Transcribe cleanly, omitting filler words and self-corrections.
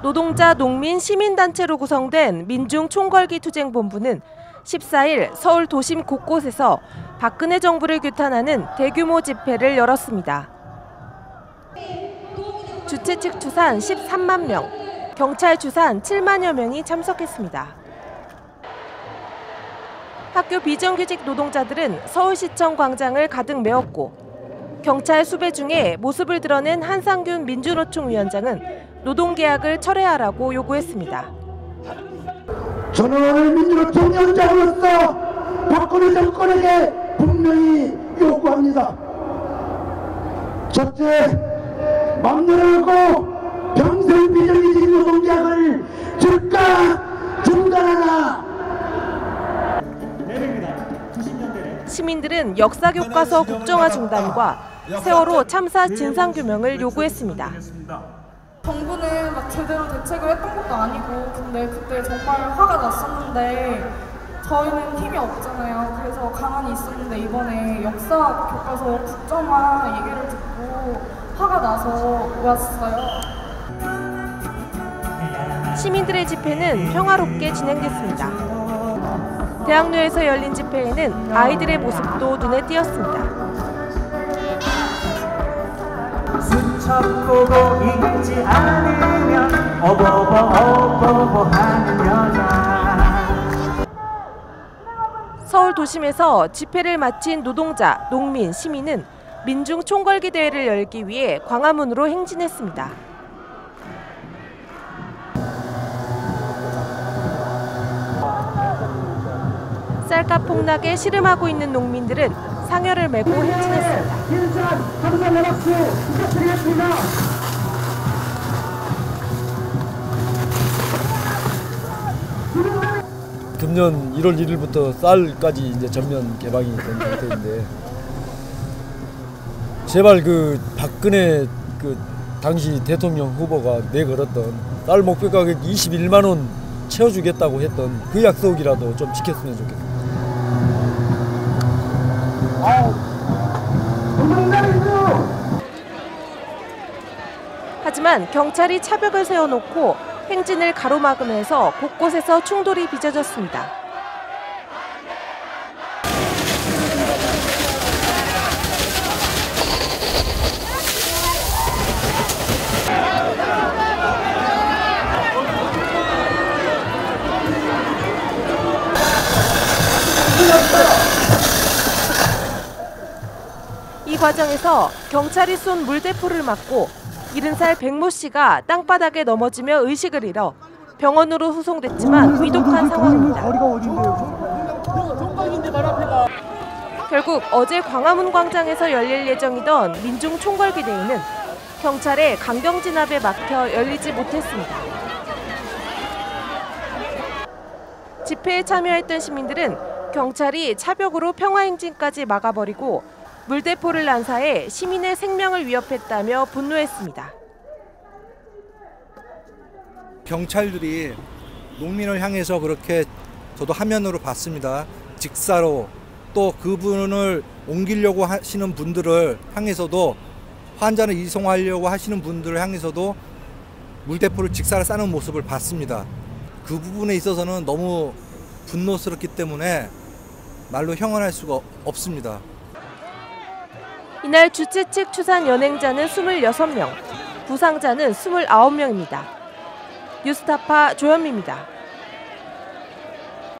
노동자, 농민, 시민단체로 구성된 민중총궐기투쟁본부는 14일 서울 도심 곳곳에서 박근혜 정부를 규탄하는 대규모 집회를 열었습니다. 주최 측 추산 13만 명, 경찰 추산 7만여 명이 참석했습니다. 학교 비정규직 노동자들은 서울시청 광장을 가득 메웠고 경찰 수배 중에 모습을 드러낸 한상균 민주노총 위원장은 노동계약을 철회하라고 요구했습니다. 저는 오늘 민주노총 위원장으로서 박근혜 정권에게 분명히 요구합니다. 첫째, 맘대로 평생 비정규직 노동계약을 즉각 중단하라. 시민들은 역사교과서 국정화 중단과 세월호 참사 진상규명을 요구했습니다. 정부는 막 제대로 대책을 했던 것도 아니고 근데 그때 정말 화가 났었는데 저희는 힘이 없잖아요. 그래서 가만히 있었는데 이번에 역사교과서 국정화 얘기를 듣고 화가 나서 왔어요. 시민들의 집회는 평화롭게 진행됐습니다. 대학로에서 열린 집회에는 아이들의 모습도 눈에 띄었습니다. 수첩보고 읽지 않으면 어버버 하는 여자. 서울 도심에서 집회를 마친 노동자, 농민, 시민은 민중 총궐기 대회를 열기 위해 광화문으로 행진했습니다. 쌀값 폭락에 씨름하고 있는 농민들은 상여를 메고 행진했습니다. 금년 1월 1일부터 쌀까지 이제 전면 개방이 된 상태인데 제발 그 박근혜 그 당시 대통령 후보가 내걸었던 쌀 목표 가격 21만 원 채워주겠다고 했던 그 약속이라도 좀 지켰으면 좋겠습니다. 하지만 경찰이 차벽을 세워놓고 행진을 가로막으면서 곳곳에서 충돌이 빚어졌습니다. 이 과정에서 경찰이 쏜 물대포를 맞고 70살 백모 씨가 땅바닥에 넘어지며 의식을 잃어 병원으로 후송됐지만 위독한 상황입니다. 결국 어제 광화문 광장에서 열릴 예정이던 민중 총궐기 대회는 경찰의 강경 진압에 막혀 열리지 못했습니다. 집회에 참여했던 시민들은 경찰이 차벽으로 평화행진까지 막아버리고 물대포를 난사해 시민의 생명을 위협했다며 분노했습니다. 경찰들이 농민을 향해서 그렇게 저도 화면으로 봤습니다. 직사로 또 그분을 옮기려고 하시는 분들을 향해서도 환자를 이송하려고 하시는 분들을 향해서도 물대포를 직사로 싸는 모습을 봤습니다. 그 부분에 있어서는 너무 분노스럽기 때문에 말로 형언할 수가 없습니다. 이날 주최 측 추산 연행자는 26명, 부상자는 29명입니다. 뉴스타파 조현미입니다.